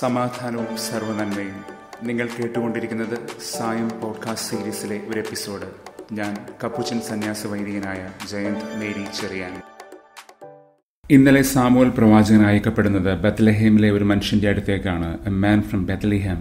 സമാധാനവും സർവ്വനന്മയും. നിങ്ങൾ കേട്ടുകൊണ്ടിരിക്കുന്നത് സായം പോഡ്കാസ്റ്റ് സീരീസിലെ ഒരു എപ്പിസോഡ്. ഞാൻ കപ്പുച്ചൻ സന്യാസ വൈദികനായ 𝐁𝐄𝐓𝐇𝐋𝐄𝐌. ഇന്നലെ സാമുവൽ പ്രവാചകൻ അയക്കപ്പെടുന്നത് ബത്ലഹേമിലെ ഒരു മനുഷ്യന്റെ അടുത്തേക്കാണ്. എ മാൻ ഫ്രം ബത്ലഹേം,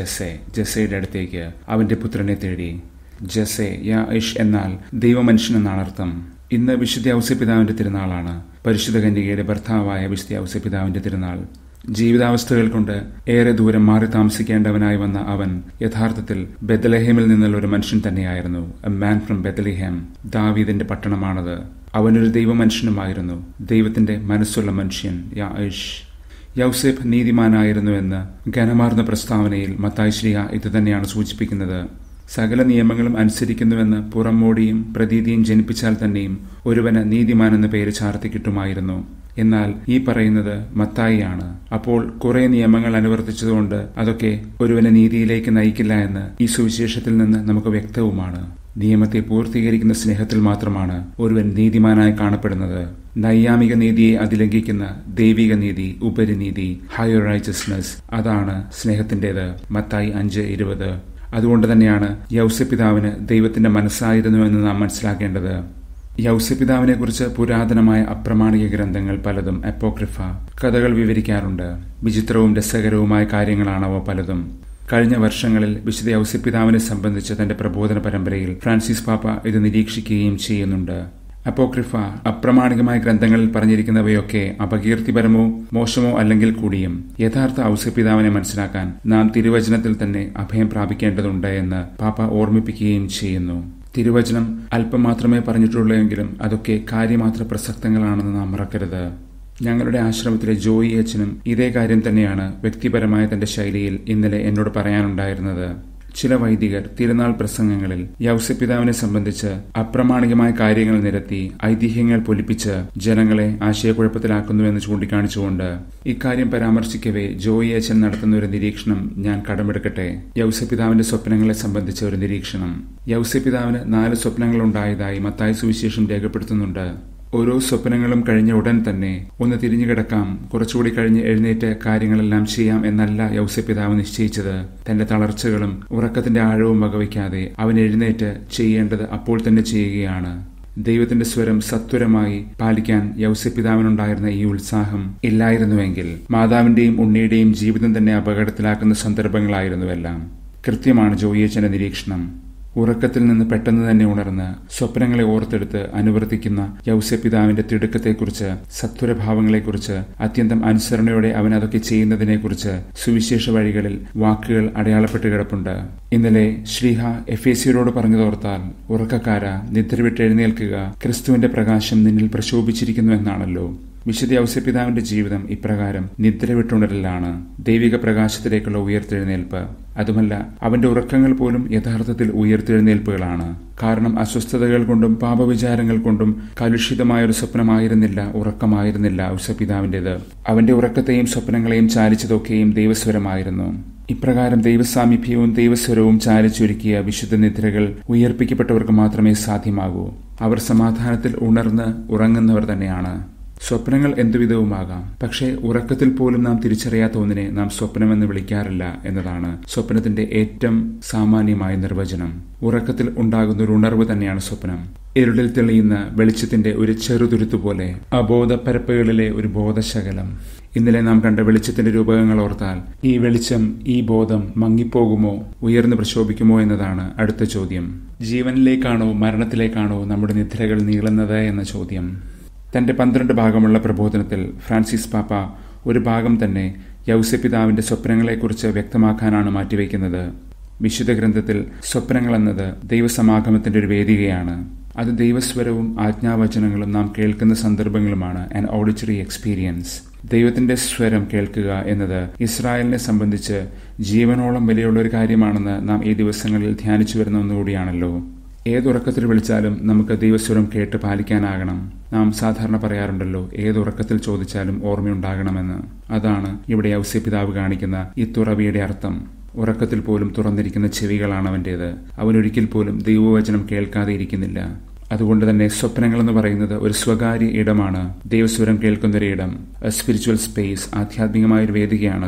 ജെസയുടെ അടുത്തേക്ക് അവന്റെ പുത്രനെ തേടി. ജെസെ യാഇഷ് എന്നാൽ ദൈവമനുഷ്യൻ എന്നാണ് അർത്ഥം. ഇന്ന് വിശുദ്ധ ഔസേപ്പിതാവിന്റെ തിരുനാളാണ്. പരിശുദ്ധ കന്യകയുടെ ഭർത്താവായ വിശുദ്ധ ഔസേപ്പിതാവിന്റെ തിരുനാൾ. ജീവിതാവസ്ഥകൾ കൊണ്ട് ഏറെ ദൂരം മാറി താമസിക്കേണ്ടവനായി വന്ന അവൻ യഥാർത്ഥത്തിൽ ബത്ലഹേമിൽ നിന്നുള്ള ഒരു മനുഷ്യൻ തന്നെയായിരുന്നു. A man from Bethlehem. ദാവീദിന്റെ പട്ടണമാണത്. അവനൊരു ദൈവമനുഷ്യനുമായിരുന്നു, ദൈവത്തിന്റെ മനസ്സുള്ള മനുഷ്യൻ യാഇഷ്. യൗസേപ്പ് നീതിമാനായിരുന്നുവെന്ന് ഘനമാർന്ന പ്രസ്താവനയിൽ മത്തായി ശ്ലീഹ ഇത് തന്നെയാണ് സൂചിപ്പിക്കുന്നത്. സകല നിയമങ്ങളും അനുസരിക്കുന്നുവെന്ന് പുറംമോടിയും പ്രതീതിയും ജനിപ്പിച്ചാൽ തന്നെയും ഒരുവന് നീതിമാൻ എന്ന പേര് ചാർത്തി കിട്ടുമായിരുന്നു. എന്നാൽ ഈ പറയുന്നത് മത്തായിയാണ്. അപ്പോൾ കുറെ നിയമങ്ങൾ അനുവർത്തിച്ചതുകൊണ്ട് അതൊക്കെ ഒരുവനെ നീതിയിലേക്ക് നയിക്കില്ല എന്ന് ഈ സുവിശേഷത്തിൽ നിന്ന് നമുക്ക് വ്യക്തവുമാണ്. നിയമത്തെ പൂർത്തീകരിക്കുന്ന സ്നേഹത്തിൽ മാത്രമാണ് ഒരുവൻ നീതിമാനായി കാണപ്പെടുന്നത്. നൈയാമിക നീതിയെ അതിലംഘിക്കുന്ന ദൈവിക നീതി, ഉപരിനീതി, ഹയർ റൈച്ചസ്നസ്, അതാണ് സ്നേഹത്തിൻ്റെത്. മത്തായി 5:20. അതുകൊണ്ട് തന്നെയാണ് യൗസേപ്പിതാവിന് ദൈവത്തിന്റെ മനസ്സായിരുന്നുവെന്ന് നാം മനസ്സിലാക്കേണ്ടത്. യൗസേപ്പിതാവിനെ കുറിച്ച് പുരാതനമായ അപ്രമാണിക ഗ്രന്ഥങ്ങൾ പലതും, അപ്പോക്രിഫ, കഥകൾ വിവരിക്കാറുണ്ട്. വിചിത്രവും രസകരവുമായ കാര്യങ്ങളാണ് അവ പലതും. കഴിഞ്ഞ വർഷങ്ങളിൽ വിശുദ്ധ യൗസേപ്പിതാവിനെ സംബന്ധിച്ച് തന്റെ പ്രബോധന പരമ്പരയിൽ ഫ്രാൻസിസ് പാപ്പ ഇത് നിരീക്ഷിക്കുകയും ചെയ്യുന്നുണ്ട്. അപ്പോക്രിഫ, അപ്രമാണികമായ ഗ്രന്ഥങ്ങളിൽ പറഞ്ഞിരിക്കുന്നവയൊക്കെ അപകീർത്തിപരമോ മോശമോ അല്ലെങ്കിൽ കൂടിയും യഥാർത്ഥ ഔസേപ്പിതാവിനെ മനസ്സിലാക്കാൻ നാം തിരുവചനത്തിൽ തന്നെ അഭയം പ്രാപിക്കേണ്ടതുണ്ട് എന്ന് പാപ്പ ഓർമ്മിപ്പിക്കുകയും ചെയ്യുന്നു. തിരുവചനം അല്പം മാത്രമേ പറഞ്ഞിട്ടുള്ളൂ എങ്കിലും അതൊക്കെ കാര്യമാത്ര പ്രസക്തങ്ങളാണെന്ന് നാം മറക്കരുത്. ഞങ്ങളുടെ ആശ്രമത്തിലെ ജോയി അച്ഛനും ഇതേ കാര്യം തന്നെയാണ് വ്യക്തിപരമായ തന്റെ ശൈലിയിൽ ഇന്നലെ എന്നോട് പറയാനുണ്ടായിരുന്നത്. ചില വൈദികർ തിരുനാൾ പ്രസംഗങ്ങളിൽ യൗസേപ്പിതാവിനെ സംബന്ധിച്ച് അപ്രമാണികമായ കാര്യങ്ങൾ നിരത്തി ഐതിഹ്യങ്ങൾ പൊലിപ്പിച്ച് ജനങ്ങളെ ആശയക്കുഴപ്പത്തിലാക്കുന്നുവെന്ന് ചൂണ്ടിക്കാണിച്ചുകൊണ്ട് ഇക്കാര്യം പരാമർശിക്കവേ ജോയി അച്ഛൻ നടത്തുന്ന ഒരു നിരീക്ഷണം ഞാൻ കടമെടുക്കട്ടെ. യൗസേപ്പിതാവിന്റെ സ്വപ്നങ്ങളെ സംബന്ധിച്ച ഒരു നിരീക്ഷണം. യൗസേപ്പിതാവിന് 4 സ്വപ്നങ്ങളുണ്ടായതായി മത്തായി സുവിശേഷം രേഖപ്പെടുത്തുന്നുണ്ട്. ഓരോ സ്വപ്നങ്ങളും കഴിഞ്ഞ ഉടൻ തന്നെ ഒന്ന് തിരിഞ്ഞു കിടക്കാം, കുറച്ചുകൂടി കഴിഞ്ഞ് എഴുന്നേറ്റ് കാര്യങ്ങളെല്ലാം ചെയ്യാം എന്നല്ല യൗസേപ്പിതാവ് നിശ്ചയിച്ചത്. തന്റെ തളർച്ചകളും ഉറക്കത്തിന്റെ ആഴവും വകവയ്ക്കാതെ അവൻ എഴുന്നേറ്റ് ചെയ്യേണ്ടത് അപ്പോൾ തന്നെ ചെയ്യുകയാണ്. ദൈവത്തിന്റെ സ്വരം സത്വരമായി പാലിക്കാൻ യൗസേപ്പിതാവിനുണ്ടായിരുന്ന ഈ ഉത്സാഹം ഇല്ലായിരുന്നുവെങ്കിൽ മാതാവിന്റെയും ഉണ്ണിയുടെയും ജീവിതം തന്നെ അപകടത്തിലാക്കുന്ന സന്ദർഭങ്ങളായിരുന്നുവെല്ലാം. കൃത്യമാണ് ജോയിയച്ചന്റെ നിരീക്ഷണം. ഉറക്കത്തിൽ നിന്ന് പെട്ടെന്ന് തന്നെ ഉണർന്ന് സ്വപ്നങ്ങളെ ഓർത്തെടുത്ത് അനുവർത്തിക്കുന്ന യൗസേപ്പിതാവിന്റെ തിടുക്കത്തെക്കുറിച്ച്, സത്വരഭാവങ്ങളെക്കുറിച്ച്, അത്യന്തം അനുസരണയോടെ അവൻ അതൊക്കെ ചെയ്യുന്നതിനെക്കുറിച്ച് സുവിശേഷ വഴികളിൽ വാക്കുകൾ അടയാളപ്പെട്ട് കിടപ്പുണ്ട്. ഇന്നലെ ശ്ലീഹ എഫേസ്യരോട് പറഞ്ഞതോർത്താൽ, ഉറക്കക്കാരാ, നിദ്രവിട്ട് എഴുന്നേൽക്കുക, ക്രിസ്തുവിന്റെ പ്രകാശം നിന്നിൽ പ്രശോഭിച്ചിരിക്കുന്നു എന്നാണല്ലോ. വിശുദ്ധ ഔസേപ്പിതാവിന്റെ ജീവിതം ഇപ്രകാരം നിദ്രവിട്ടുണരലാണ്, ദൈവിക പ്രകാശത്തിലേക്കുള്ള ഉയർത്തെഴുന്നേൽപ്പ്. അതുമല്ല, അവന്റെ ഉറക്കങ്ങൾ പോലും യഥാർത്ഥത്തിൽ ഉയർത്തെഴുന്നേൽപ്പുകളാണ്. കാരണം അസ്വസ്ഥതകൾ കൊണ്ടും പാപവിചാരങ്ങൾ കൊണ്ടും കലുഷിതമായൊരു സ്വപ്നമായിരുന്നില്ല, ഉറക്കമായിരുന്നില്ല ഔസേപ്പിതാവിന്റേത്. അവന്റെ ഉറക്കത്തെയും സ്വപ്നങ്ങളെയും ചാലിച്ചതൊക്കെയും ദൈവസ്വരമായിരുന്നു. ഇപ്രകാരം ദൈവസാമീപ്യവും ദൈവസ്വരവും ചാലിച്ചൊരുക്കിയ വിശുദ്ധ നിദ്രകൾ ഉയർപ്പിക്കപ്പെട്ടവർക്ക് മാത്രമേ സാധ്യമാകൂ. അവർ സമാധാനത്തിൽ ഉണർന്ന് ഉറങ്ങുന്നവർ തന്നെയാണ്. സ്വപ്നങ്ങൾ എന്തുവിധവുമാകാം, പക്ഷേ ഉറക്കത്തിൽ പോലും നാം തിരിച്ചറിയാത്ത ഒന്നിനെ നാം സ്വപ്നമെന്ന് വിളിക്കാറില്ല എന്നതാണ് സ്വപ്നത്തിന്റെ ഏറ്റവും സാമാന്യമായ നിർവചനം. ഉറക്കത്തിൽ ഉണ്ടാകുന്ന ഒരു ഉണർവ് തന്നെയാണ് സ്വപ്നം. ഇരുളിൽ തെളിയുന്ന വെളിച്ചത്തിന്റെ ഒരു ചെറുതുരുത്തുപോലെ അബോധ പരപ്പുകളിലെ ഒരു ബോധശകലം. ഇന്നലെ നാം കണ്ട വെളിച്ചത്തിന്റെ രൂപകങ്ങൾ ഓർത്താൽ ഈ വെളിച്ചം, ഈ ബോധം മങ്ങിപ്പോകുമോ, ഉയർന്നു പ്രശോഭിക്കുമോ എന്നതാണ് അടുത്ത ചോദ്യം. ജീവനിലേക്കാണോ മരണത്തിലേക്കാണോ നമ്മുടെ നിദ്രകൾ നീളുന്നത് എന്ന ചോദ്യം. തന്റെ 12 ഭാഗമുള്ള പ്രബോധനത്തിൽ ഫ്രാൻസിസ് പാപ്പ ഒരു ഭാഗം തന്നെ യൗസേപ്പിതാവിന്റെ സ്വപ്നങ്ങളെക്കുറിച്ച് വ്യക്തമാക്കാനാണ് മാറ്റിവെക്കുന്നത്. വിശുദ്ധ ഗ്രന്ഥത്തിൽ സ്വപ്നങ്ങൾ എന്നത് ദൈവസമാഗമത്തിന്റെ ഒരു വേദികയാണ്. അത് ദൈവസ്വരവും ആജ്ഞാവചനങ്ങളും നാം കേൾക്കുന്ന സന്ദർഭങ്ങളുമാണ്. An auditory experience. ദൈവത്തിന്റെ സ്വരം കേൾക്കുക എന്നത് ഇസ്രായേലിനെ സംബന്ധിച്ച് ജീവനോളം വിലയുള്ള ഒരു കാര്യമാണെന്ന് നാം ഈ ദിവസങ്ങളിൽ ധ്യാനിച്ചു വരുന്ന ഒന്നുകൂടിയാണല്ലോ. ഏതുറക്കത്തിൽ വിളിച്ചാലും നമുക്ക് ദൈവസ്വരം കേട്ട് പാലിക്കാനാകണം. നാം സാധാരണ പറയാറുണ്ടല്ലോ, ഏതുറക്കത്തിൽ ചോദിച്ചാലും ഓർമ്മയുണ്ടാകണമെന്ന്. അതാണ് ഇവിടെ ഔസേപ്പിതാവ് കാണിക്കുന്ന ഈ തുറവിയുടെ അർത്ഥം. ഉറക്കത്തിൽ പോലും തുറന്നിരിക്കുന്ന ചെവികളാണ് അവന്റേത്. അവനൊരിക്കൽ പോലും ദൈവവചനം കേൾക്കാതെ ഇരിക്കുന്നില്ല. അതുകൊണ്ട് തന്നെ സ്വപ്നങ്ങൾ എന്ന് പറയുന്നത് ഒരു സ്വകാര്യ ഇടമാണ്, ദൈവസ്വരം കേൾക്കുന്നൊരിടം, സ്പിരിച്വൽ സ്പേസ്, ആധ്യാത്മികമായൊരു വേദികയാണത്.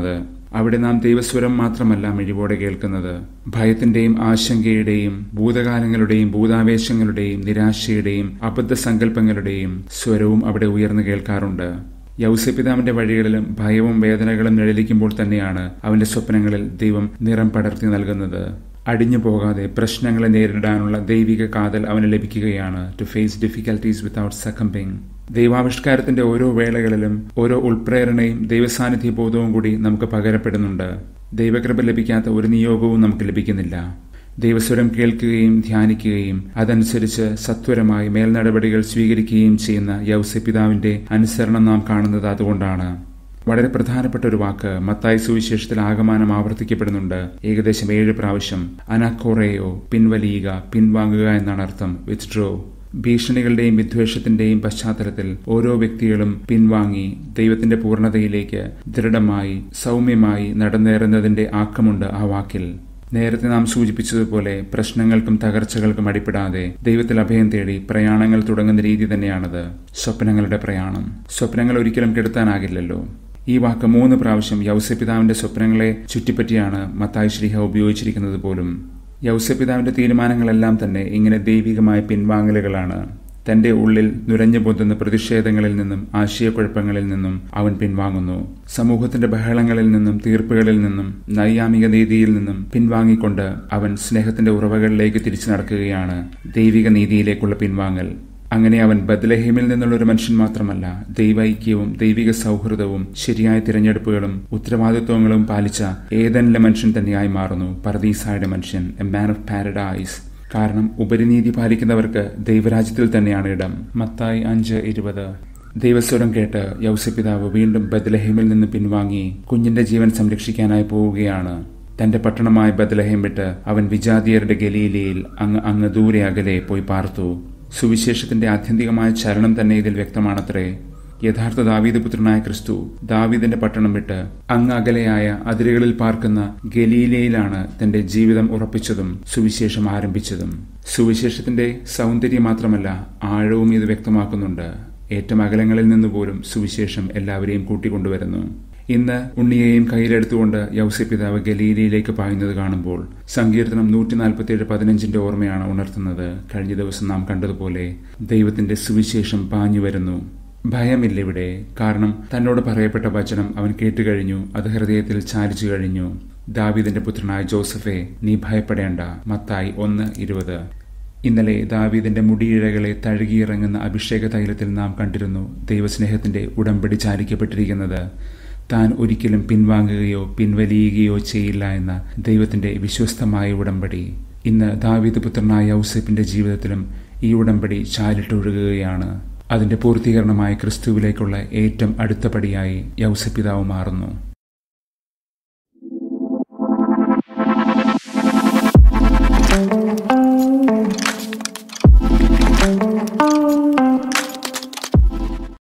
അവിടെ നാം ദൈവസ്വരം മാത്രമല്ല മിഴിവോടെ കേൾക്കുന്നത്, ഭയത്തിന്റെയും ആശങ്കയുടെയും ഭൂതകാലങ്ങളുടെയും ഭൂതാവേശങ്ങളുടെയും നിരാശയുടെയും അബദ്ധസങ്കല്പങ്ങളുടെയും സ്വരവും അവിടെ ഉയർന്നു കേൾക്കാറുണ്ട്. യൗസപിതാവിന്റെ വഴികളിലും ഭയവും വേദനകളും നിഴലിക്കുമ്പോൾ തന്നെയാണ് അവന്റെ സ്വപ്നങ്ങളിൽ ദൈവം നിറം പടർത്തി നൽകുന്നത്. അടിഞ്ഞു പോകാതെ പ്രശ്നങ്ങളെ നേരിടാനുള്ള ദൈവിക കാതൽ അവന് ലഭിക്കുകയാണ്. To face difficulties without succumbing. ദൈവാവിഷ്കാരത്തിന്റെ ഓരോ വേളകളിലും ഓരോ ഉൾപ്രേരണയും ദൈവസാന്നിധ്യ ബോധവും കൂടി നമുക്ക് പകരപ്പെടുന്നുണ്ട്. ദൈവകൃപ ലഭിക്കാത്ത ഒരു നിയോഗവും നമുക്ക് ലഭിക്കുന്നില്ല. ദൈവസ്വരം കേൾക്കുകയും ധ്യാനിക്കുകയും അതനുസരിച്ച് സത്വരമായി മേൽനടപടികൾ സ്വീകരിക്കുകയും ചെയ്യുന്ന യൗസപിതാവിന്റെ അനുസരണം നാം കാണുന്നത് അതുകൊണ്ടാണ്. വളരെ പ്രധാനപ്പെട്ട ഒരു വാക്ക് മത്തായി സുവിശേഷത്തിൽ ആകമാനം ആവർത്തിക്കപ്പെടുന്നുണ്ട്. ഏകദേശം 7 പ്രാവശ്യം. അനാക്കോറയോ, പിൻവലിയുക, പിൻവാങ്ങുക എന്നാണ് അർത്ഥം. വിത്ഡ്രോ. ഭീഷണികളുടെയും വിദ്വേഷത്തിന്റെയും പശ്ചാത്തലത്തിൽ ഓരോ വ്യക്തികളും പിൻവാങ്ങി ദൈവത്തിന്റെ പൂർണ്ണതയിലേക്ക് ദൃഢമായി സൗമ്യമായി നടന്നേറുന്നതിന്റെ ആക്കമുണ്ട് ആ വാക്കിൽ. നേരത്തെ നാം സൂചിപ്പിച്ചതുപോലെ പ്രശ്നങ്ങൾക്കും തകർച്ചകൾക്കും അടിപ്പെടാതെ ദൈവത്തിൽ അഭയം തേടി പ്രയാണങ്ങൾ തുടങ്ങുന്ന രീതി തന്നെയാണത്. സ്വപ്നങ്ങളുടെ പ്രയാണം. സ്വപ്നങ്ങൾ ഒരിക്കലും കെടുത്താനാകില്ലല്ലോ. ഈ വാക്ക് 3 പ്രാവശ്യം യൗസപിതാവിന്റെ സ്വപ്നങ്ങളെ ചുറ്റിപ്പറ്റിയാണ് മത്തായി ശ്ലീഹ ഉപയോഗിച്ചിരിക്കുന്നത് പോലും. യൗസപിതാവിന്റെ തീരുമാനങ്ങളെല്ലാം തന്നെ ഇങ്ങനെ ദൈവികമായ പിൻവാങ്ങലുകളാണ്. തന്റെ ഉള്ളിൽ നുരഞ്ഞു പൊന്തുന്ന പ്രതിഷേധങ്ങളിൽ നിന്നും ആശയക്കുഴപ്പങ്ങളിൽ നിന്നും അവൻ പിൻവാങ്ങുന്നു. സമൂഹത്തിന്റെ ബഹളങ്ങളിൽ നിന്നും തീർപ്പുകളിൽ നിന്നും നൈയാമിക നീതിയിൽ നിന്നും പിൻവാങ്ങിക്കൊണ്ട് അവൻ സ്നേഹത്തിന്റെ ഉറവകളിലേക്ക് തിരിച്ചു നടക്കുകയാണ്. ദൈവിക നീതിയിലേക്കുള്ള പിൻവാങ്ങൽ. അങ്ങനെ അവൻ ബത്ലഹേമിൽ നിന്നുള്ള ഒരു മനുഷ്യൻ മാത്രമല്ല, ദൈവൈക്യവും ദൈവിക സൗഹൃദവും ശരിയായ തിരഞ്ഞെടുപ്പുകളും ഉത്തരവാദിത്വങ്ങളും പാലിച്ച ഏദനിലെ മനുഷ്യൻ തന്നെയായി മാറുന്നു. പർദീസായുടെ മനുഷ്യൻ, എ മാൻ ഓഫ് പാരഡൈസ്. കാരണം ഉപരിനീതി പാലിക്കുന്നവർക്ക് ദൈവരാജ്യത്തിൽ തന്നെയാണ് ഇടം. മത്തായി 5:20. ദൈവസ്വരം കേട്ട് യൗസപിതാവ് വീണ്ടും ബത്ലഹേമിൽ നിന്ന് പിൻവാങ്ങി കുഞ്ഞിന്റെ ജീവൻ സംരക്ഷിക്കാനായി പോവുകയാണ്. തന്റെ പട്ടണമായ ബത്ലഹേം വിട്ട് അവൻ വിജാതിയരുടെ ഗലീലയിൽ അങ്ങ് ദൂരെ അകലെ പോയി പാർത്തു. സുവിശേഷത്തിന്റെ ആത്യന്തികമായ ചരണം തന്നെ ഇതിൽ വ്യക്തമാണത്രേ. യഥാർത്ഥ ദാവീദ് പുത്രനായ ക്രിസ്തു ദാവീദിന്റെ പട്ടണം വിട്ട് അങ്ങ് അകലെയായ അതിരുകളിൽ പാർക്കുന്ന ഗലീലയിലാണ് തന്റെ ജീവിതം ഉറപ്പിച്ചതും സുവിശേഷം ആരംഭിച്ചതും. സുവിശേഷത്തിന്റെ സൗന്ദര്യം മാത്രമല്ല, ആഴവും ഇത് വ്യക്തമാക്കുന്നുണ്ട്. ഏറ്റവും അകലങ്ങളിൽ നിന്നുപോലും സുവിശേഷം എല്ലാവരെയും കൂട്ടിക്കൊണ്ടുവരുന്നു. ഇന്ന് ഉണ്ണിയെയും കയ്യിലെടുത്തുകൊണ്ട് യൗസപിതാവ് ഗലീലയിലേക്ക് പായുന്നത് കാണുമ്പോൾ സങ്കീർത്തനം 147:15 ഓർമ്മയാണ് ഉണർത്തുന്നത്. കഴിഞ്ഞ ദിവസം നാം കണ്ടതുപോലെ ദൈവത്തിന്റെ സുവിശേഷം പാഞ്ഞു വരുന്നു. ഭയമില്ലിവിടെ. കാരണം തന്നോട് പറയപ്പെട്ട വചനം അവൻ കേട്ടുകഴിഞ്ഞു. അത് ഹൃദയത്തിൽ ചാലിച്ചു കഴിഞ്ഞു. ദാവീദിന്റെ പുത്രനായ ജോസഫേ, നീ ഭയപ്പെടേണ്ട. മത്തായി 1:20. ഇന്നലെ ദാവീദിന്റെ മുടിയിഴകളെ തഴുകിയിറങ്ങുന്ന അഭിഷേക തൈലത്തിൽ നാം കണ്ടിരുന്നു ദൈവസ്നേഹത്തിന്റെ ഉടമ്പടി ചാലിക്കപ്പെട്ടിരിക്കുന്നത്. താൻ ഒരിക്കലും പിൻവാങ്ങുകയോ പിൻവലിയുകയോ ചെയ്യില്ല എന്ന ദൈവത്തിന്റെ വിശ്വസ്തമായ ഉടമ്പടി. ഇന്ന് ദാവീദ് പുത്രനായ യൗസേപ്പിന്റെ ജീവിതത്തിലും ഈ ഉടമ്പടി ചാലിട്ടൊഴുകുകയാണ്. അതിന്റെ പൂർത്തീകരണമായ ക്രിസ്തുവിലേക്കുള്ള ഏറ്റവും അടുത്ത പടിയായി യൗസപിതാവ് മാറുന്നു.